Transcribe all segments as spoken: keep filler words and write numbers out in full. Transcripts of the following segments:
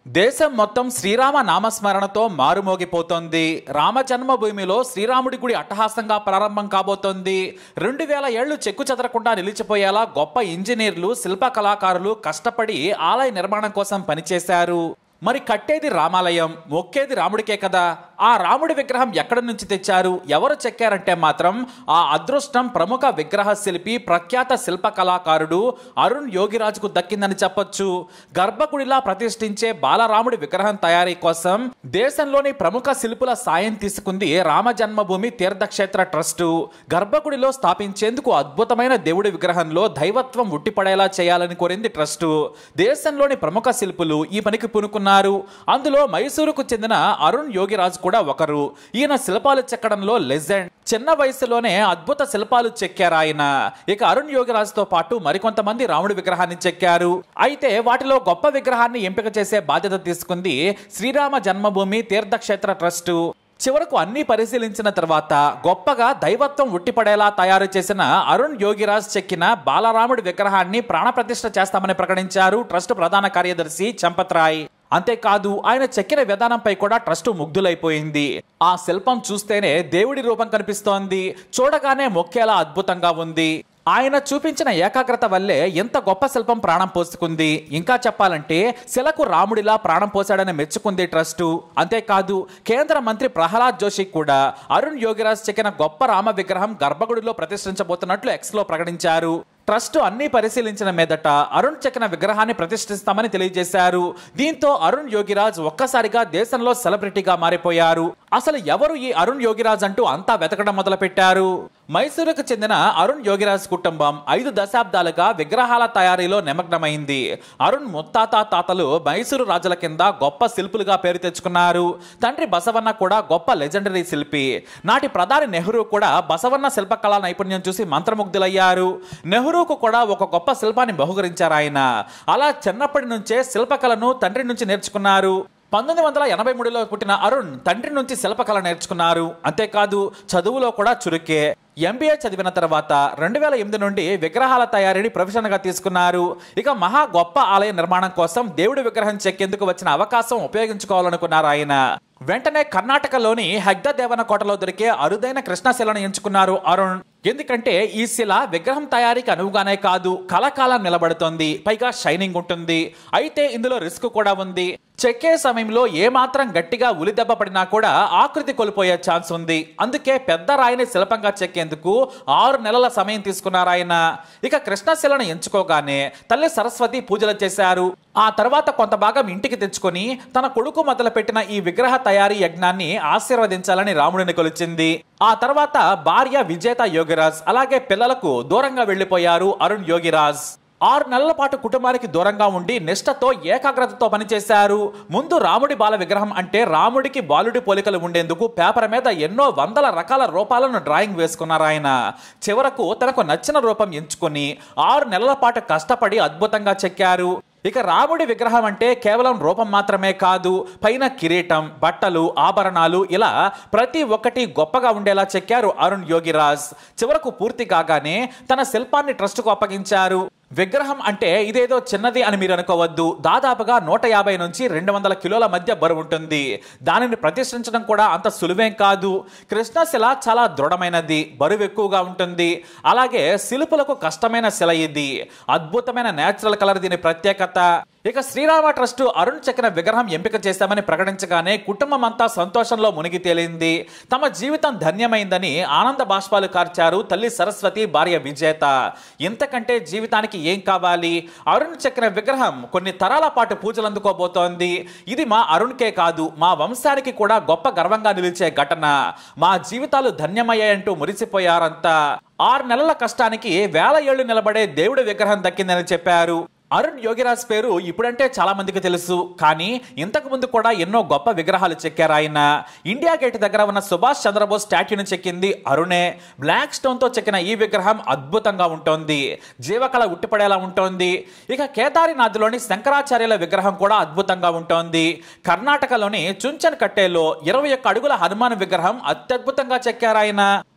దేశం మొత్తం శ్రీరామ నామస్మరణతో మారుమోగిపోతోంది. రామ జన్మభూమిలో శ్రీరాముడి గుడి అట్టహాసంగా ప్రారంభం కాబోతోంది. రెండు వేల ఏళ్లు చెక్కు చెదరకుండా నిలిచిపోయేలా గొప్ప ఇంజనీర్లు, శిల్ప కళాకారులు కష్టపడి ఆలయ నిర్మాణం కోసం పనిచేశారు. మరి కట్టేది రామాలయం, మొక్కేది రాముడికే కదా. ఆ రాముడి విగ్రహం ఎక్కడి నుంచి తెచ్చారు, ఎవరు చెక్కారంటే మాత్రం ఆ అదృష్టం ప్రముఖ విగ్రహ శిల్పి, ప్రఖ్యాత శిల్ప కళాకారుడు అరుణ్ యోగిరాజుకు దక్కిందని చెప్పొచ్చు. గర్భగుడిలా ప్రతిష్ఠించే బాలరాముడి విగ్రహం తయారీ కోసం దేశంలోని ప్రముఖ శిల్పుల సాయం తీసుకుంది రామ జన్మభూమి తీర్థక్షేత్ర ట్రస్టు. గర్భగుడిలో స్థాపించేందుకు అద్భుతమైన దేవుడి విగ్రహంలో దైవత్వం ఉట్టిపడేలా చేయాలని కోరింది ట్రస్టు. దేశంలోని ప్రముఖ శిల్పులు ఈ పనికి పూనుకున్నారు. అందులో మైసూరుకు చెందిన అరుణ్ యోగిరాజ్ కూడా ఒకరు. ఈయన శిల్పాలు చెక్కడంలో లెజెండ్. చిన్న వయసులోనే అద్భుత శిల్పాలు చెక్కారు ఆయన. ఇక అరుణ్ యోగిరాజ్ తో పాటు మరికొంతమంది రాముడి విగ్రహాన్ని చెక్కారు. అయితే వాటిలో గొప్ప విగ్రహాన్ని ఎంపిక చేసే బాధ్యత తీసుకుంది శ్రీరామ జన్మభూమి తీర్థక్షేత్ర ట్రస్టు. చివరకు అన్ని పరిశీలించిన తర్వాత గొప్పగా దైవత్వం ఉట్టిపడేలా తయారు చేసిన అరుణ్ యోగిరాజ్ చెక్కిన బాలరాముడి విగ్రహాన్ని ప్రాణప్రతిష్ఠ చేస్తామని ప్రకటించారు ట్రస్ట్ ప్రధాన కార్యదర్శి చంపత్ రాయ్. అంతేకాదు, ఆయన చెక్కిన విధానంపై కూడా ట్రస్టు ముగ్ధులైపోయింది. ఆ శిల్పం చూస్తేనే దేవుడి రూపం కనిపిస్తోంది. చూడగానే మొక్కేలా అద్భుతంగా ఉంది. ఆయన చూపించిన ఏకాగ్రత వల్లే ఎంత గొప్ప శిల్పం ప్రాణం పోసుకుంది. ఇంకా చెప్పాలంటే శిలకు రాముడిలా ప్రాణం పోసాడని మెచ్చుకుంది ట్రస్టు. అంతేకాదు, కేంద్ర మంత్రి ప్రహ్లాద్ జోషి కూడా అరుణ్ యోగిరాజ్ చెక్కిన గొప్ప రామ విగ్రహం గర్భగుడిలో ప్రతిష్ఠించబోతున్నట్లు ఎక్స్ లో ప్రకటించారు. ట్రస్ట్ అన్ని పరిశీలించిన మీదట అరుణ్ చెక్కిన విగ్రహాన్ని ప్రతిష్ఠిస్తామని తెలియజేశారు. దీంతో అరుణ్ యోగిరాజ్ ఒక్కసారిగా దేశంలో సెలబ్రిటీగా మారిపోయారు. అసలు ఎవరు ఈ అరుణ్ యోగిరాజ్ అంటూ అంతా వెతకడం మొదలు పెట్టారు. మైసూరుకు చెందిన అరుణ్ యోగిరాజ్ కుటుంబం ఐదు దశాబ్దాలుగా విగ్రహాల తయారీలో నిమగ్నమైంది. అరుణ్ ముత్తాత తాతలు మైసూరు రాజుల కింద గొప్ప శిల్పులుగా పేరు తెచ్చుకున్నారు. తండ్రి బసవన్న కూడా గొప్ప లెజెండరీ శిల్పి. నాటి ప్రధాని నెహ్రూ కూడా బసవన్న శిల్పకళా నైపుణ్యం చూసి మంత్రముగ్ధులయ్యారు. నెహ్రూకు కూడా ఒక గొప్ప శిల్పాన్ని బహుకరించారు ఆయన. అలా చిన్నప్పటి నుంచే శిల్పకళను తండ్రి నుంచి నేర్చుకున్నారు. పంతొమ్మిది వందల ఎనభై మూడులో పుట్టిన అరుణ్ తండ్రి నుంచి శిల్పకళ నేర్చుకున్నారు. అంతేకాదు, చదువులో కూడా చురుకే. ఎంబీఏ చదివిన తర్వాత రెండు వేల ఎనిమిది నుండి విగ్రహాల తయారీని ప్రొఫెషన్ గా తీసుకున్నారు. ఇక మహా గొప్ప ఆలయ నిర్మాణం కోసం దేవుడి విగ్రహం చెక్కేందుకు వచ్చిన అవకాశం ఉపయోగించుకోవాలనుకున్నారు ఆయన. వెంటనే కర్ణాటకలోని హెగ్ద దేవన కోటలో దొరికే అరుదైన కృష్ణశిలను ఎంచుకున్నారు అరుణ్. ఎందుకంటే ఈ శిల విగ్రహం తయారీకి అనువుగానే కాదు, కలకాలం నిలబడుతుంది. పైగా షైనింగ్ ఉంటుంది. అయితే ఇందులో రిస్క్ కూడా ఉంది. చెక్కే సమయంలో ఏమాత్రం గట్టిగా ఉలిదెబ్బ పడినా కూడా ఆకృతి కోల్పోయే ఛాన్స్ ఉంది. అందుకే పెద్ద రాయిని శిల్పంగా చెక్కేందుకు ఆరు నెలల సమయం తీసుకున్నారు ఆయన. ఇక కృష్ణశిలను ఎంచుకోగానే తల్లి సరస్వతి పూజలు చేశారు. ఆ తర్వాత కొంత భాగం ఇంటికి తెచ్చుకొని తన కొడుకు మొదలుపెట్టిన ఈ విగ్రహ తయారీ యజ్ఞాన్ని ఆశీర్వదించాలని రాముడిని కొలిచింది. ఆ తర్వాత భార్య విజేత యోగిరాజ్, అలాగే పిల్లలకు దూరంగా వెళ్లిపోయారు అరుణ్ యోగిరాజ్. ఆరు నెలల పాటు కుటుంబానికి దూరంగా ఉండి నిష్ఠతో ఏకాగ్రతతో పనిచేశారు. ముందు రాముడి బాల విగ్రహం అంటే రాముడికి బాలుడి పోలికలు ఉండేందుకు పేపర్ మీద ఎన్నో వందల రకాల రూపాలను డ్రాయింగ్ వేసుకున్నారు ఆయన. చివరకు తనకు నచ్చిన రూపం ఎంచుకొని ఆరు నెలల పాటు కష్టపడి అద్భుతంగా చెక్కారు. ఇక రాముడి విగ్రహం అంటే కేవలం రూపం మాత్రమే కాదు, పైన కిరీటం, బట్టలు, ఆభరణాలు ఇలా ప్రతి ఒక్కటి గొప్పగా ఉండేలా చెక్కారు అరుణ్ యోగిరాజ్. చివరకు పూర్తి కాగానే తన శిల్పాన్ని ట్రస్టుకు అప్పగించారు. విగ్రహం అంటే ఇదేదో చిన్నది అని మీరు అనుకోవద్దు. దాదాపుగా నూట యాభై నుంచి రెండు వందల కిలోల మధ్య బరువు ఉంటుంది. దానిని ప్రతిష్ఠించడం కూడా అంత సులువేం కాదు. కృష్ణశిల చాలా దృఢమైనది, బరువు ఎక్కువగా ఉంటుంది. అలాగే శిల్పులకు కష్టమైన శిల ఇది. అద్భుతమైన నేచురల్ కలర్ దీని ప్రత్యేకత. ఇక శ్రీరామ ట్రస్ట్ అరుణ్ చెక్కిన విగ్రహం ఎంపిక చేశామని ప్రకటించగానే కుటుంబం అంతా సంతోషంలో మునిగి తేలింది. తమ జీవితం ధన్యమైందని ఆనంద బాష్పాలు కార్చారు తల్లి సరస్వతి, భార్య విజేత. ఇంతకంటే జీవితానికి ఏం కావాలి? అరుణ్ చెక్కిన విగ్రహం కొన్ని తరాల పాటు పూజలు అందుకోబోతోంది. ఇది మా అరుణ్కే కాదు, మా వంశానికి కూడా గొప్ప గర్వంగా నిలిచే ఘటన. మా జీవితాలు ధన్యమయ్యాయంటూ మురిసిపోయారంతా. ఆరు నెలల కష్టానికి వేల ఏళ్లు నిలబడే దేవుడి విగ్రహం దక్కిందని చెప్పారు. అరుణ్ యోగిరాజ్ పేరు ఇప్పుడంటే చాలా మందికి తెలుసు. కానీ ఇంతకు ముందు కూడా ఎన్నో గొప్ప విగ్రహాలు చెక్కారు ఆయన. ఇండియా గేట్ దగ్గర ఉన్న సుభాష్ చంద్రబోస్ స్టాట్యూని చెక్కింది అరుణే. బ్లాక్ స్టోన్ తో చెక్కిన ఈ విగ్రహం అద్భుతంగా ఉంటుంది. జీవకళ ఉట్టిపడేలా ఉంటుంది. ఇక కేదారినాథ్లోని శంకరాచార్యుల విగ్రహం కూడా అద్భుతంగా ఉంటుంది. కర్ణాటకలోని చుంచన్ కట్టేలో ఇరవై ఒక్క అడుగుల హనుమాన్ విగ్రహం అత్యద్భుతంగా చెక్కారు ఆయన.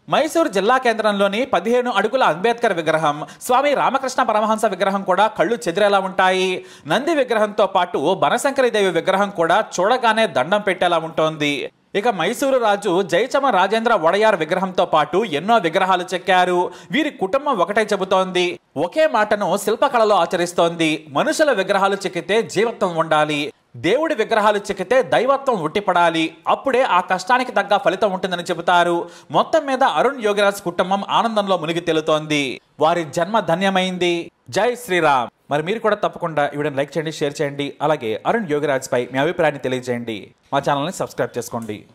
మైసూరు జిల్లా కేంద్రంలోని పదిహేను అడుగుల అంబేద్కర్ విగ్రహం, స్వామి రామకృష్ణ పరమహంస విగ్రహం కూడా కళ్ళు చెదిరేలా ఉంటాయి. నంది విగ్రహంతో పాటు బనశంకరీదేవి విగ్రహం కూడా చూడగానే దండం పెట్టేలా ఉంటుంది. ఇక మైసూరు రాజు జయచమ రాజేంద్ర వడయార్ విగ్రహంతో పాటు ఎన్నో విగ్రహాలు చెక్కారు. వీరి కుటుంబం ఒకటే చెబుతోంది, ఒకే మాటను శిల్పకళలో ఆచరిస్తోంది. మనుషుల విగ్రహాలు చెక్కితే జీవత్వం ఉండాలి, దేవుడి విగ్రహాలు చెక్కితే దైవత్వం ఉట్టిపడాలి, అప్పుడే ఆ కష్టానికి తగ్గ ఫలితం ఉంటుందని చెబుతారు. మొత్తం మీద అరుణ్ యోగిరాజ్ కుటుంబం ఆనందంలో మునిగి తేలుతోంది. వారి జన్మ ధన్యమైంది. జై శ్రీరామ్. మరి మీరు కూడా తప్పకుండా ఈ వీడియోని లైక్ చేయండి, షేర్ చేయండి. అలాగే అరుణ్ యోగిరాజ్ పై మీ అభిప్రాయాన్ని తెలియజేయండి. మా ఛానల్ని సబ్స్క్రైబ్ చేసుకోండి.